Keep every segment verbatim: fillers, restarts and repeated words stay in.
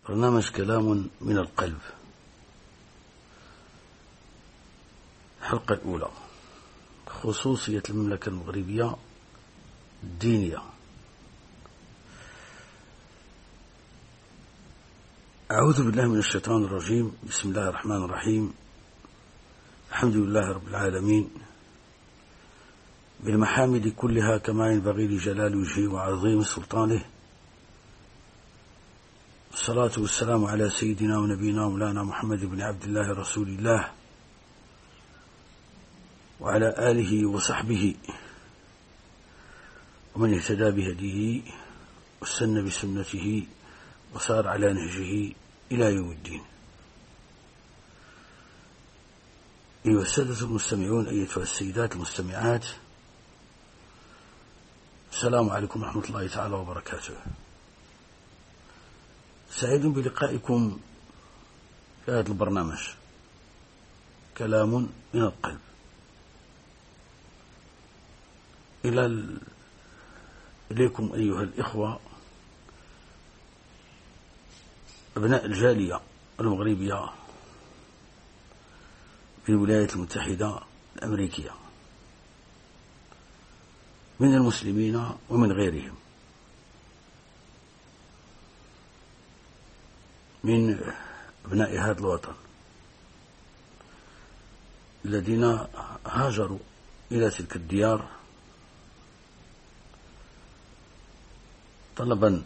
برنامج كلام من القلب. الحلقة الأولى: خصوصية المملكة المغربية الدينية. أعوذ بالله من الشيطان الرجيم. بسم الله الرحمن الرحيم. الحمد لله رب العالمين بالمحامد كلها كما ينبغي لجلال وجهه وعظيم سلطانه، الصلاة والسلام على سيدنا ونبينا مولانا محمد بن عبد الله رسول الله وعلى آله وصحبه ومن اهتدى بهديه واستنى بسنته وسار على نهجه إلى يوم الدين. أيها السادة المستمعون، أيتها السيدات المستمعات، السلام عليكم ورحمة الله تعالى وبركاته. سعيد بلقائكم في هذا البرنامج كلام من القلب. إلى إليكم أيها الإخوة أبناء الجالية المغربية في الولايات المتحدة الأمريكية من المسلمين ومن غيرهم، من أبناء هذا الوطن الذين هاجروا إلى تلك الديار طلبا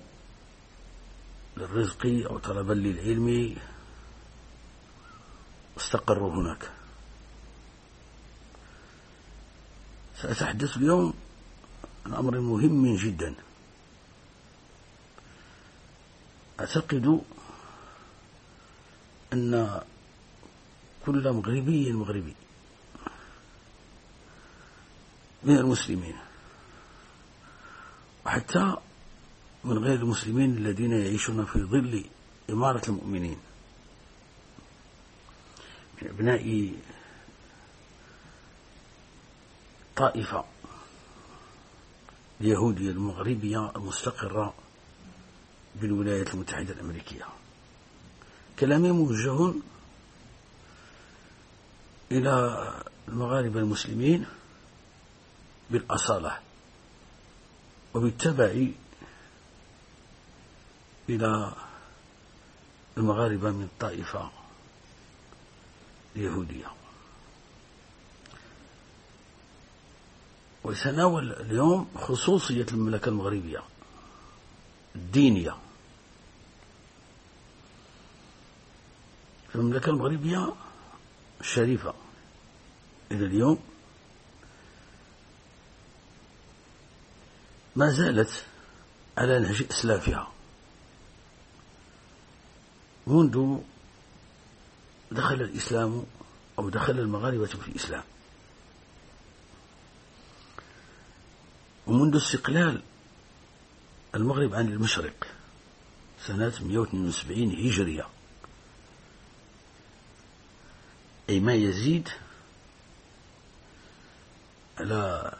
للرزق أو طلبا للعلم واستقروا هناك. سأتحدث اليوم عن أمر مهم جدا. أعتقد أن كل مغربي مغربي من المسلمين وحتى من غير المسلمين الذين يعيشون في ظل إمارة المؤمنين، من أبناء طائفة اليهودية المغربية المستقرة بالولايات المتحدة الأمريكية. كلامي موجه إلى المغاربة المسلمين بالأصالة وبالتبع إلى المغاربة من الطائفة اليهودية. وسناول اليوم خصوصية المملكة المغربية الدينية. المملكة المغربية الشريفة إلى اليوم ما زالت على نهج إسلافها منذ دخل الإسلام أو دخل المغاربة في الإسلام، ومنذ استقلال المغرب عن المشرق سنة مئة واثنين وسبعين هجرية، أي ما يزيد على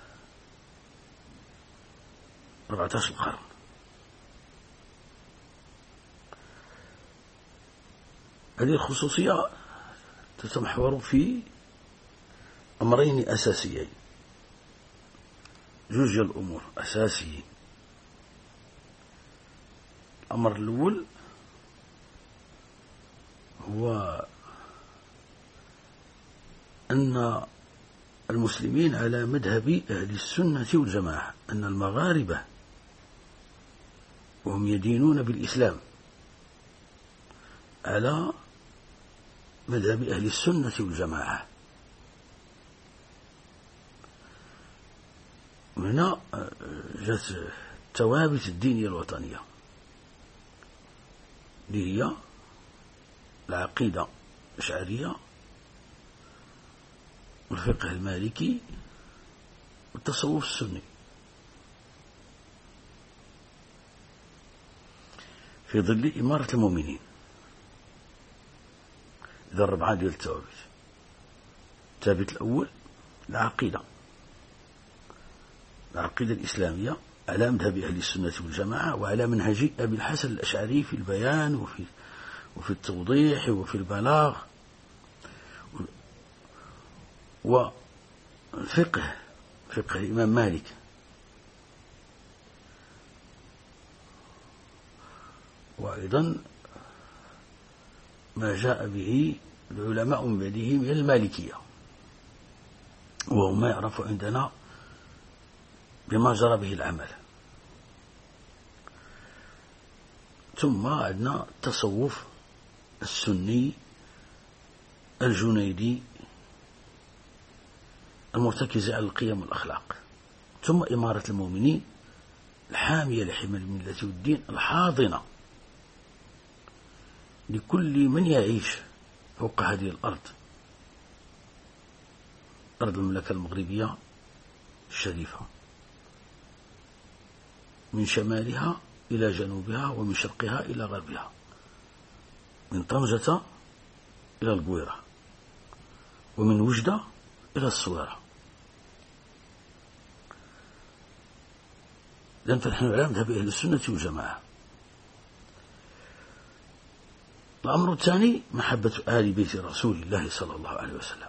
أربعة عشر قرن. هذه الخصوصية تتمحور في أمرين أساسيين، جوج الأمور أساسيين. الأمر الأول هو أن المسلمين على مذهب أهل السنة والجماعة، أن المغاربة وهم يدينون بالإسلام على مذهب أهل السنة والجماعة. هنا جاءت الثوابت الدينية الوطنية اللي هي العقيدة الأشعرية والفقه المالكي والتصوف السني، في ظل إمارة المؤمنين. إذا الربعة ديال الثوابت: الثابت الأول العقيدة، العقيدة الإسلامية على مذهب أهل السنة والجماعة وعلى منهج أبي الحسن الأشعري في البيان وفي وفي التوضيح وفي البلاغ والفقه، فقه الإمام مالك. وأيضا ما جاء به العلماء من بعده من المالكية، وهو ما يعرف عندنا بما جرى به العمل. ثم عندنا التصوف السني الجنيدي المرتكز على القيم والأخلاق. ثم إمارة المؤمنين الحامية لحمى الملة والدين الحاضنة لكل من يعيش فوق هذه الأرض، أرض المملكة المغربية الشريفة، من شمالها إلى جنوبها ومن شرقها إلى غربها، من طنجة إلى القويرة ومن وجدة إلى الصويرة. لأن فنحن على مذهب أهل السنة والجماعة. الأمر الثاني محبة آل بيت رسول الله صلى الله عليه وسلم،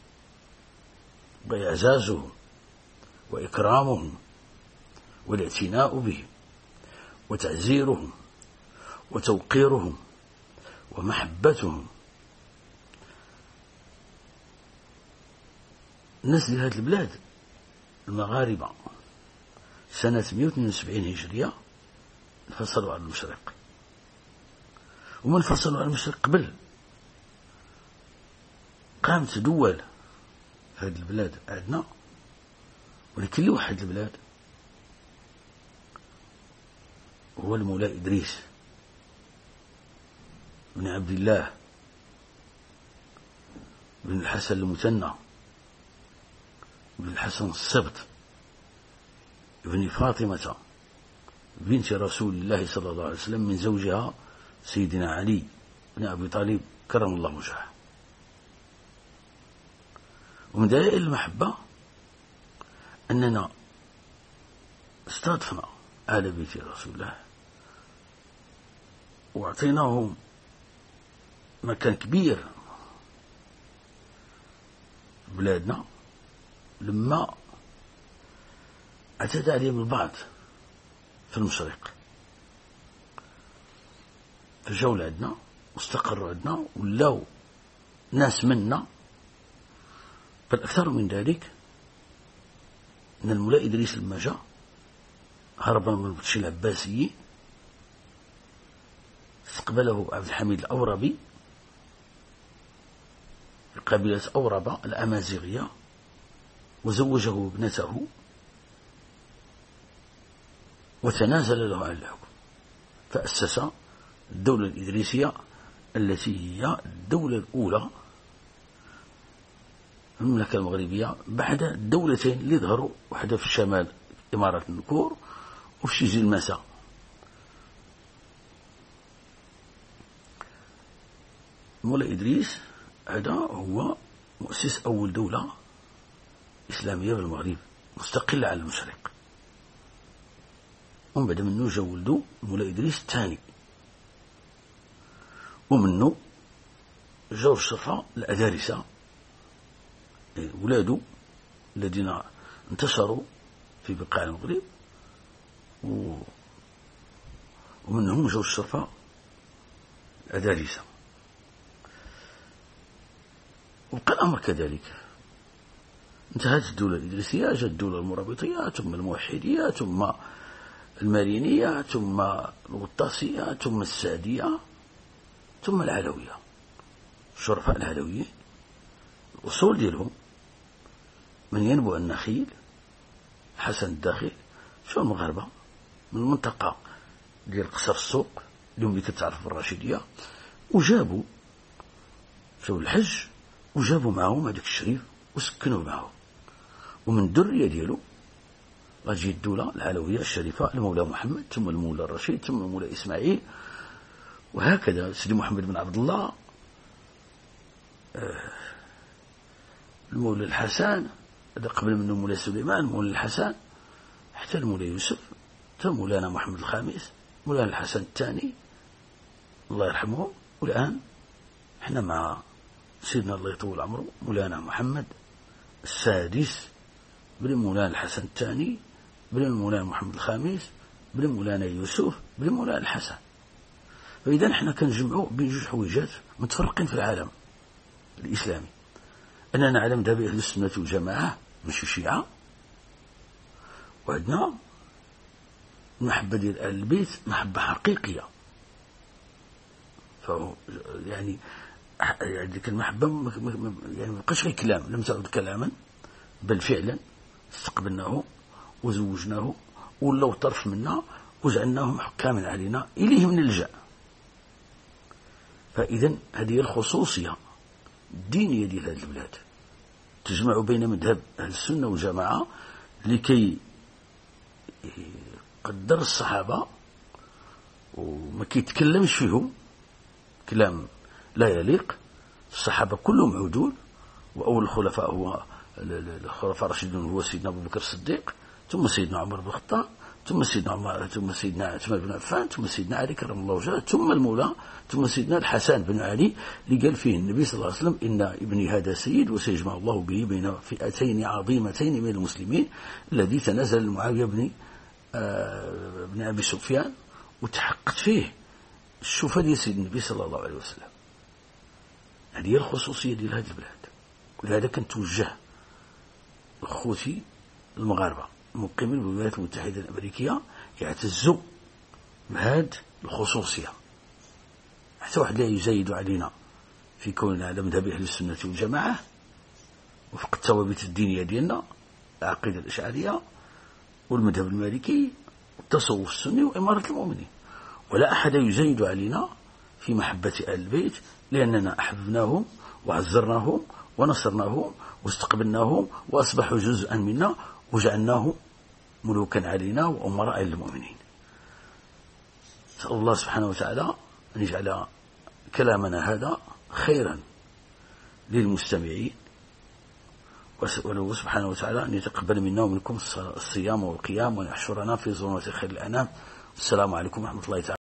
وإعزازهم وإكرامهم والاعتناء بهم وتعزيرهم وتوقيرهم ومحبتهم. الناس لهذه البلاد المغاربة سنة مئة واثنين وسبعين هجرية انفصلوا عن المشرق، ومن فصلوا عن المشرق قبل قامت دول هذه البلاد عندنا، ولكن اللي وحد البلاد هو المولاي إدريس بن عبد الله بن الحسن المثنى بن الحسن السبط بن فاطمة بنت رسول الله صلى الله عليه وسلم من زوجها سيدنا علي بن أبي طالب كرم الله وجهه. ومن دلائل المحبة أننا استضفنا آل بيت رسول الله وأعطيناهم مكان كبير في بلادنا لما اعتدى عليهم البعض في المشرق، فجاو لعندنا واستقروا عندنا ولاو ناس منا. بل أكثر من ذلك أن المولاي إدريس لما جاء هربا من البطش العباسي استقبله عبد الحميد الأوربي في قبيلة أوربة الأمازيغية وزوجه ابنته وتنازل له عن الحكم، فأسس الدولة الإدريسية التي هي الدولة الأولى في المملكة المغربية بعد الدولتين اللي ظهروا، واحدة في الشمال إمارة النكور وفي شيزي المسا. مولاي إدريس هذا هو مؤسس أول دولة إسلامية في المغرب مستقلة على المشرق، ومن بعد منه جا ولده مولاي إدريس الثاني، ومنه جاو الشرفة الأدارسة ولاده الذين انتشروا في بقاع المغرب، ومنهم جاو الشرفة الأدارسة. وبقى الأمر كذلك، انتهت الدولة الإدريسية، جاءت الدولة المرابطية ثم الموحدية ثم المارينية ثم الغطاسية ثم السعدية ثم العلوية. الشرفاء العلويين الأصول ديالهم من ينبع النخيل حسن الداخل شو المغاربة من المنطقة ديال قصر السوق اليوم اللي كتعرف الراشدية، وجابوا شو الحج وجابوا معهم هذاك الشريف وسكنوا معهم، ومن الذرية ديالو غتجي الدولة العلوية الشريفة المولى محمد ثم المولى الرشيد ثم المولى إسماعيل، وهكذا سيدي محمد بن عبد الله المولى الحسن هذا قبل منه المولى سليمان المولى الحسن حتى المولى يوسف مولانا محمد الخامس، مولانا الحسن الثاني الله يرحمه، والآن احنا مع سيدنا الله يطول عمره مولانا محمد السادس بن مولانا الحسن الثاني بن مولانا محمد الخامس بن مولانا يوسف بن مولانا الحسن. فإذا احنا كنجمعوا بين جوج حويجات متفرقين في العالم الإسلامي، أننا على مذهب أهل السنة والجماعة ماشي شيعة، وعندنا المحبة ديال أهل البيت محبة حقيقية. فهو يعني يعني ديك المحبة يعني ما بقاش غير كلام، لم تعد كلاما بل فعلا استقبلناه وزوجناه ولاو طرف منا وجعلناهم حكاما علينا إليهم نلجأ. فإذا هذه الخصوصية الدينية ديال هذه البلاد تجمع بين مذهب أهل السنة والجماعة لكي قدر الصحابة وما كيتكلمش فيهم كلام لا يليق. الصحابة كلهم عدول، وأول الخلفاء هو الخلفاء الراشدون هو سيدنا أبو بكر الصديق، ثم سيدنا عمر بن الخطاب، ثم سيدنا عمر، ثم سيدنا عثمان بن عفان، ثم سيدنا علي كرم الله وجهه، ثم المولى، ثم سيدنا الحسن بن علي اللي قال فيه النبي صلى الله عليه وسلم إن ابني هذا سيد وسيجمع الله به بين فئتين عظيمتين من المسلمين، الذي تنازل معاوية بن آه بن أبي سفيان وتحققت فيه الشوفة ديال سيد النبي صلى الله عليه وسلم. هذه هي الخصوصية ديال هذه البلاد. ولهذا كنتوجه الخوتي المغاربة المقيمين بالولايات المتحدة الأمريكية يعتزوا بهذه الخصوصية، حتى واحد لا يزايد علينا في كوننا على مذهب أهل السنة والجماعة وفق الثوابت الدينية ديالنا، العقيدة الأشعرية والمذهب المالكي والتصوف السني وإمارة المؤمنين، ولا أحد يزايد علينا في محبة أهل البيت، لأننا أحببناهم وعزرناهم ونصرناهم واستقبلناهم وأصبحوا جزءا منا وجعلناهم ملوكا علينا وأمراء للمؤمنين. نسأل الله سبحانه وتعالى أن يجعل كلامنا هذا خيرا للمستمعين، وله سبحانه وتعالى أن يتقبل منا ومنكم الصيام والقيام وأن يحشرنا في زمرة خير الأنام. السلام عليكم ورحمة الله تعالى.